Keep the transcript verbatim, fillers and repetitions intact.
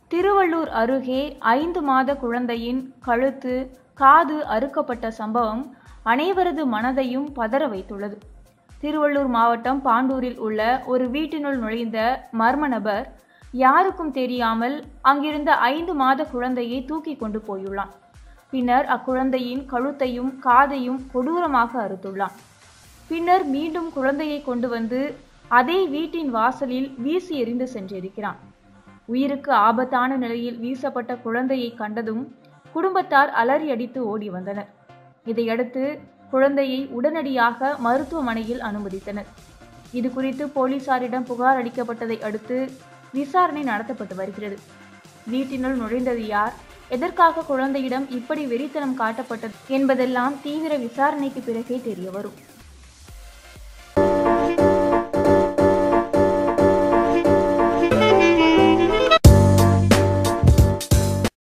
திருவள்ளூர் அருகே ஐந்து மாத குழந்தையின் கழுத்து, காது அறுக்கப்பட்ட சம்பவம் அனைவரது மனதையும் பதற வைத்துள்ளது. திருவள்ளூர் மாவட்டம் பாண்டூரில் உள்ள ஒரு வீட்டினுள் நுழைந்த மர்ம நபர் யாருக்கும் தெரியாமல் அங்கிருந்த ஐந்து மாத குழந்தையை தூக்கி கொண்டு போயுள்ளான். பின்னர் அக்குழந்தையின் கழுத்தையும் காதையும் கொடூரமாக அறுத்துள்ளான். பின்னர் மீண்டும் குழந்தையை கொண்டு வந்து அதே வீட்டின் வாசலில் வீசி எறிந்து சென்றிருக்கிறான். உயிருக்கு ஆபத்தான நிலையில் வீசப்பட்ட குழந்தையை கண்டதும் குடும்பத்தார் அலறி அடித்து ஓடி வந்தனர். இதையடுத்து குழந்தையை உடனடியாக மருத்துவமனையில் அனுமதித்தனர். இது குறித்து போலீசாரிடம் புகார் அளிக்கப்பட்டதை அடுத்து விசாரணை நடத்தப்பட்டு வருகிறது. வீட்டினுள் நுழைந்தது யார், எதற்காக குழந்தையிடம் இப்படி வெறித்தனம் காட்டப்பட்டது என்பதெல்லாம் தீவிர விசாரணைக்கு பிறகே தெரிய வரும்.